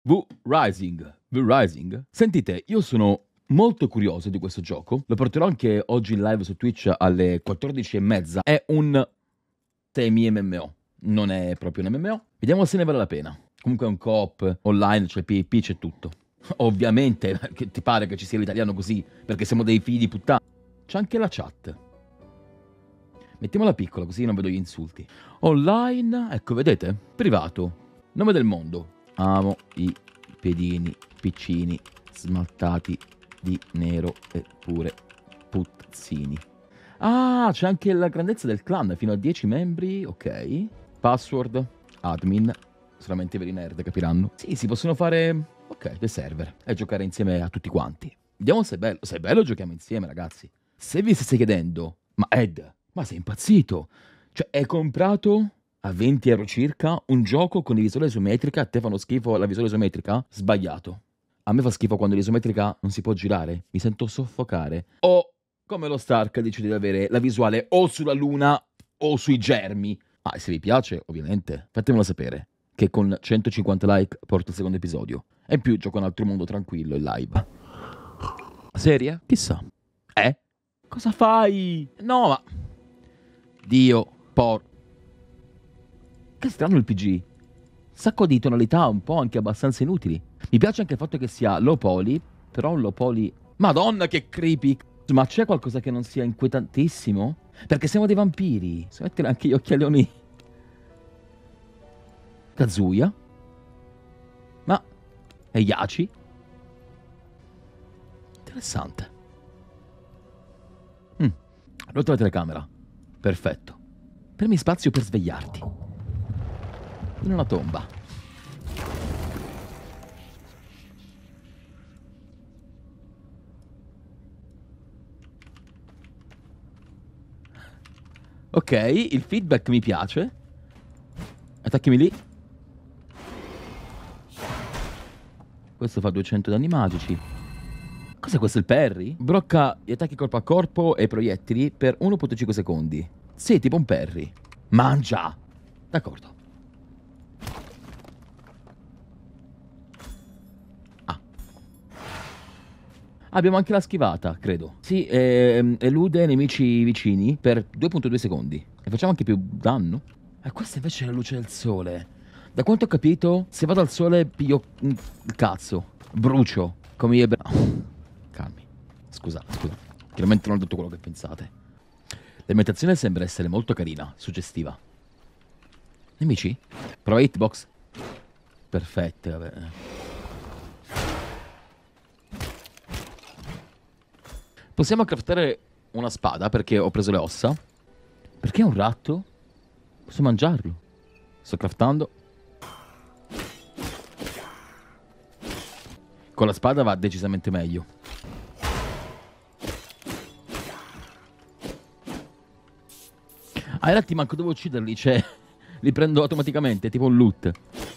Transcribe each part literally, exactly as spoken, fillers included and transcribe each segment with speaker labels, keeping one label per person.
Speaker 1: V-Rising. V-Rising. Sentite, io sono molto curioso di questo gioco. Lo porterò anche oggi in live su Twitch alle quattordici e mezza. È un semi M M O. Non è proprio un M M O. Vediamo se ne vale la pena. Comunque è un co-op online, c'è PvP, c'è tutto. Ovviamente, che ti pare che ci sia l'italiano così, perché siamo dei figli di puttana. C'è anche la chat. Mettiamola piccola, così non vedo gli insulti. Online, ecco, vedete? Privato. Nome del mondo. Amo i piedini piccini smaltati di nero e pure puzzini. Ah, c'è anche la grandezza del clan, fino a dieci membri, ok. Password, admin, solamente i veri nerd capiranno. Sì, si possono fare, ok, dei server e giocare insieme a tutti quanti. Vediamo se è bello, se è bello giochiamo insieme ragazzi. Se vi stesse chiedendo, ma Ed, ma sei impazzito? Cioè, hai comprato a venti euro circa un gioco con visuale isometrica, a te fanno schifo la visuale isometrica? Sbagliato. A me fa schifo quando l'isometrica non si può girare, mi sento soffocare. O, come lo Stark, decide di avere la visuale o sulla luna o sui germi. Ah, e se vi piace, ovviamente, fatemelo sapere, che con centocinquanta like porto il secondo episodio. E in più gioco un altro mondo tranquillo in live. Serie? Chissà. Eh? Cosa fai? No, ma... Dio, por... Che strano il P G. Sacco di tonalità un po' anche abbastanza inutili. Mi piace anche il fatto che sia low poly, però un low poly... Madonna che creepy! Ma c'è qualcosa che non sia inquietantissimo? Perché siamo dei vampiri. Si mettere anche gli occhialioni... Kazuya? Ma... E Yachi? Interessante. Mm. Rotto la telecamera. Perfetto. Premi spazio per svegliarti. In una tomba. Ok, il feedback mi piace. Attacchimi lì. Questo fa duecento danni magici. Cos'è questo, il parry? Blocca gli attacchi corpo a corpo e proiettili per uno virgola cinque secondi. Sì, tipo un parry. Mangia! D'accordo. Ah. Abbiamo anche la schivata, credo. Sì, ehm, elude nemici vicini per due virgola due secondi. E facciamo anche più danno. E questa invece è la luce del sole. Da quanto ho capito, se vado al sole piglio il cazzo. Brucio. Come io e... Calmi. Scusa, scusa. Chiaramente non ho detto quello che pensate. L'ambientazione sembra essere molto carina, suggestiva. Nemici? Prova hitbox. Perfette, vabbè. Possiamo craftare una spada perché ho preso le ossa. Perché è un ratto? Posso mangiarlo. Sto craftando. Con la spada va decisamente meglio. Ah, in realtà manco devo ucciderli, cioè... Li prendo automaticamente, tipo un loot.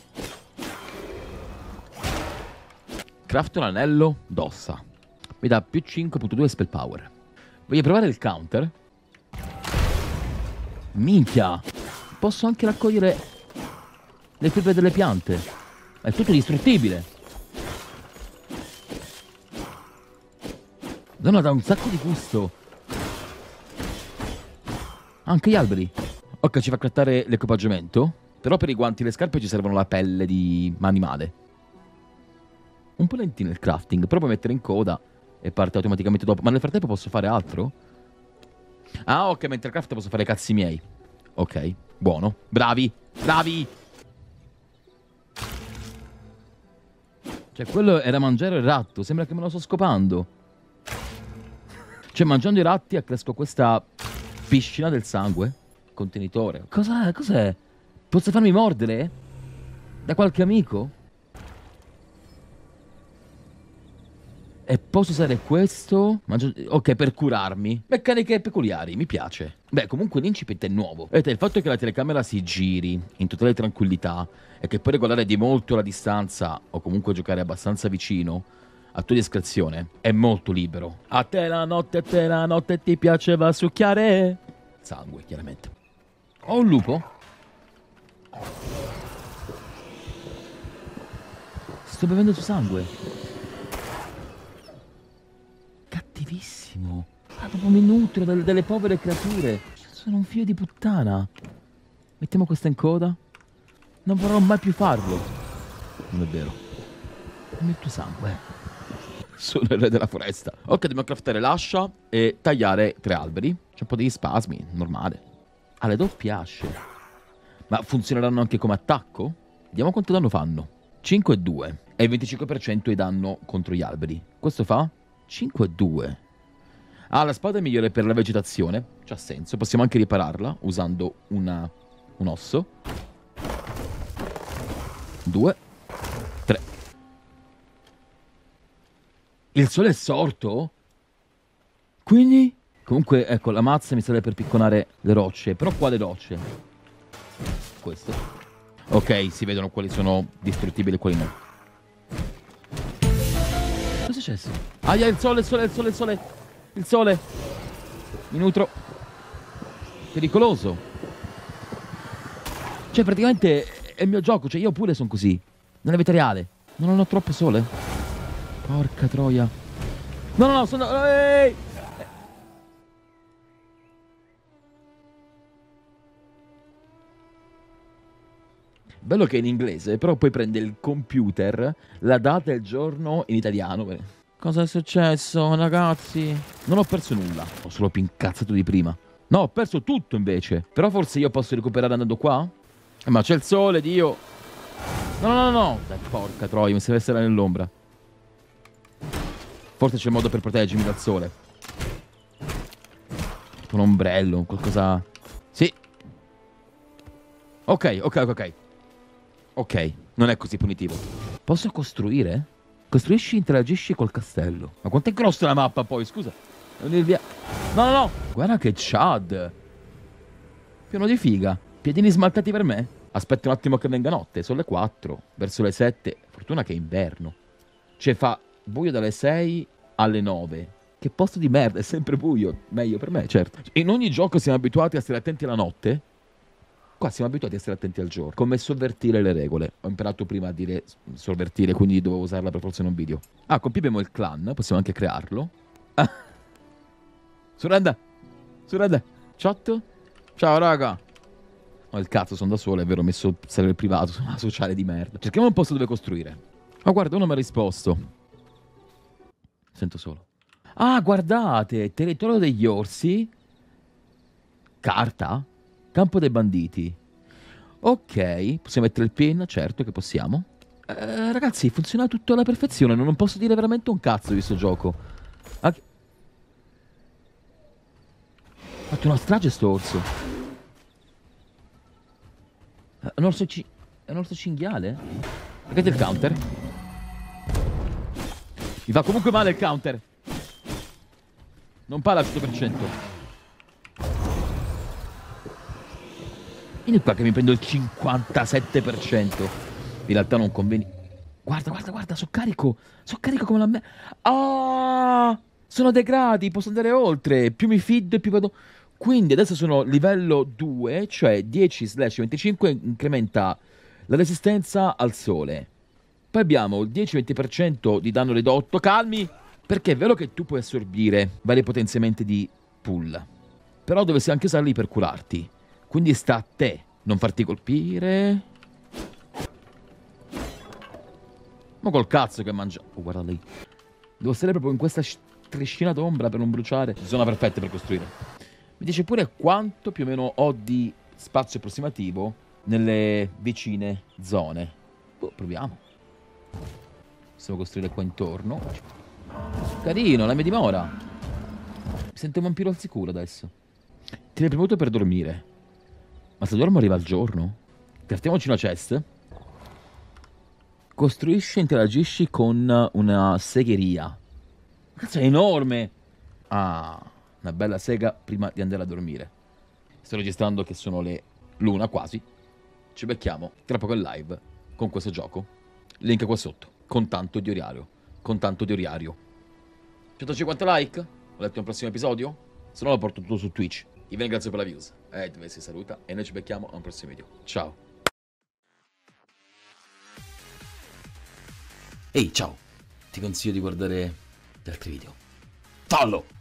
Speaker 1: Crafto l'anello d'ossa. Mi dà più cinque virgola due spell power. Voglio provare il counter? Minchia! Posso anche raccogliere le fibre delle piante. È tutto distruttibile. Donna, dà un sacco di gusto. Anche gli alberi. Ok, ci fa craftare l'equipaggiamento. Però per i guanti e le scarpe ci servono la pelle di animale. Un po' lentino il crafting. Però puoi mettere in coda e parte automaticamente dopo. Ma nel frattempo posso fare altro? Ah, ok, mentre craft posso fare i cazzi miei. Ok, buono. Bravi, bravi. Cioè, quello era mangiare il ratto. Sembra che me lo sto scopando. Cioè, mangiando i ratti accresco questa piscina del sangue. Contenitore. Cos'è? Cos'è? Posso farmi mordere? Da qualche amico? E posso usare questo? Mangio... Ok, per curarmi. Meccaniche peculiari, mi piace. Beh, comunque l'incipit è nuovo. Vedete, il fatto che la telecamera si giri in totale tranquillità e che puoi regolare di molto la distanza o comunque giocare abbastanza vicino a tua discrezione è molto libero. A te la notte, a te la notte ti piaceva succhiare sangue, chiaramente. Ho un lupo. Sto bevendo il suo sangue. Cattivissimo. Ah, proprio mi nutro delle, delle povere creature. Sono un figlio di puttana. Mettiamo questa in coda. Non vorrò mai più farlo. Non è vero. Dammi il tuo sangue. Sono il re della foresta. Ok, dobbiamo craftare l'ascia e tagliare tre alberi. C'è un po' di spasmi, normale. Ha le doppie asce. Ma funzioneranno anche come attacco? Vediamo quanto danno fanno. cinque e due. E il venticinque per cento di danno contro gli alberi. Questo fa cinque e due. Ah, la spada è migliore per la vegetazione. C'ha senso. Possiamo anche ripararla usando una, un osso. Due. Tre. Il sole è sorto? Quindi? Comunque, ecco, la mazza mi serve per picconare le rocce. Però qua le rocce. Questo. Ok, si vedono quali sono distruttibili e quali no. Cosa è successo? Aia, il sole, il sole, il sole, il sole. Il sole. Mi nutro. Pericoloso. Cioè, praticamente è il mio gioco. Cioè, io pure sono così. Nella vita reale. Non ho troppo sole. Porca troia. No, no, no, sono... Ehi! Bello che è in inglese, però poi prende il computer, la data e il giorno in italiano. Cosa è successo, ragazzi? Non ho perso nulla, ho solo più incazzato di prima. No, ho perso tutto invece. Però forse io posso recuperare andando qua? Eh, ma c'è il sole, Dio. No, no, no, no. Dai, porca troia, mi serve essere nell'ombra. Forse c'è modo per proteggermi dal sole. Tipo un ombrello, qualcosa... Sì. Ok, ok, ok. Ok, non è così punitivo. Posso costruire? Costruisci, interagisci col castello. Ma quanto è grossa la mappa poi, scusa. Non via. No, no, no. Guarda che Chad. Pieno di figa. Piedini smaltati per me. Aspetta un attimo che venga notte. Sono le quattro. Verso le sette. Fortuna che è inverno. Cioè fa buio dalle sei alle nove. Che posto di merda, è sempre buio. Meglio per me, certo. In ogni gioco siamo abituati a stare attenti alla notte. Qua siamo abituati a stare attenti al giorno. Come sovvertire le regole. Ho imparato prima a dire sovvertire, quindi dovevo usarla per forza in un video. Ah, con P abbiamo il clan. Possiamo anche crearlo. Ah. Surrenda. Surrenda. Chat. Ciao, raga. Oh, il cazzo, sono da solo, è vero. Ho messo il server privato su una sociale di merda. Cerchiamo un posto dove costruire. Oh, guarda, uno mi ha risposto. Sento solo. Ah, guardate. Territorio degli orsi. Carta. Campo dei banditi. Ok, possiamo mettere il pin? Certo che possiamo. Eh, ragazzi, funziona tutto alla perfezione. Non posso dire veramente un cazzo di sto gioco. Ha fatto una strage sto orso. È un orso, ci... è un orso cinghiale? Guardate il counter. Mi fa comunque male il counter. Non parla al cento per cento. Vieni qua che mi prendo il cinquantasette per cento. In realtà non conviene. Guarda, guarda, guarda, so carico. So carico come la me. Ah! Sono dei gradi, posso andare oltre. Più mi feed, più vado. Quindi adesso sono livello due, cioè dieci slash venticinque incrementa la resistenza al sole. Poi abbiamo il dieci venti per cento di danno ridotto. Calmi! Perché è vero che tu puoi assorbire vari potenziamenti di pull. Però dovresti anche usarli per curarti. Quindi sta a te non farti colpire. Ma col cazzo che mangia. Oh, guarda lì. Devo stare proprio in questa striscina d'ombra per non bruciare. Zona perfetta per costruire. Mi dice pure quanto più o meno ho di spazio approssimativo nelle vicine zone. Boh, proviamo. Possiamo costruire qua intorno. Carino, la mia dimora. Mi sento un vampiro al sicuro adesso. Tieni premuto per dormire. Ma se dormo arriva il giorno? Craftiamoci una chest. Costruisci e interagisci con una segheria. Cazzo, è enorme! Ah, una bella sega prima di andare a dormire. Sto registrando che sono le l'una quasi. Ci becchiamo tra poco in live con questo gioco. Link qua sotto. Con tanto di orario. Con tanto di orario. centocinquanta like? Ho letto un prossimo episodio? Se no lo porto tutto su Twitch. Vi ringrazio per la views. E dove si saluta. E noi ci becchiamo a un prossimo video. Ciao. Ehi, ciao! Ti consiglio di guardare gli altri video. Fallo!